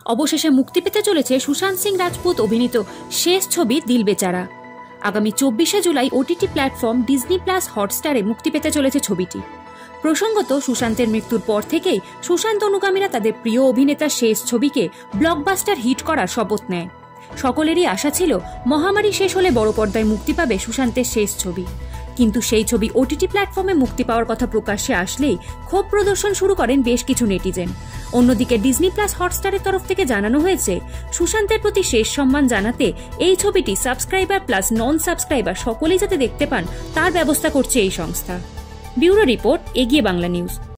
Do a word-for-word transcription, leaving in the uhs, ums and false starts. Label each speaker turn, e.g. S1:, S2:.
S1: অবশেষে মুক্তি পেতে চলেছে সুশান্ত সিং রাজপুত অভিনীত শেষ ছবি দিল বেচারা। আগামী চব্বিশে July OTT platform Disney plus হটস্টারে মুক্তি পেতে চলেছে ছবিটি। প্রসঙ্গত, সুশান্তের মৃত্যুর পর থেকেই সুশান্ত অনুগামীরা তাদের প্রিয় অভিনেতার শেষ ছবিকে ব্লকবাস্টার হিট করার শপথ নেয়। সকলেরই আশা ছিল মহামারী শেষ হলে বড় পর্দায় মুক্তি পাবে সুশান্তের শেষ ছবি, কিন্তু সেই ছবি ওটিটি প্ল্যাটফর্মে মুক্তি পাওয়ার কথা প্রকাশ্যে আসলেই ক্ষোভ প্রদর্শন শুরু করেন বেশ কিছু নেটিজেন। অন্যদিকে ডিজনি প্লাস হটস্টারের তরফ থেকে জানানো হয়েছে, সুশান্তের প্রতি শেষ সম্মান জানাতে এই ছবিটি সাবস্ক্রাইবার প্লাস নন সাবস্ক্রাইবার সকলেই যাতে দেখতে পান তার ব্যবস্থা করছে এই সংস্থা। ব্যুরো রিপোর্ট, এগিয়ে বাংলা নিউজ।